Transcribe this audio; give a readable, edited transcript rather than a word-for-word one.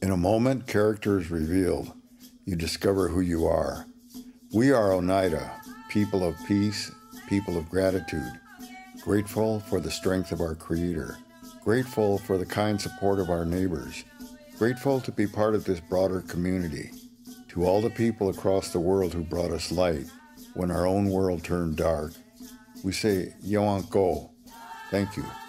In a moment, character is revealed. You discover who you are. We are Oneida, people of peace, people of gratitude, grateful for the strength of our Creator, grateful for the kind support of our neighbors, grateful to be part of this broader community. To all the people across the world who brought us light when our own world turned dark, we say, Yawanko, thank you.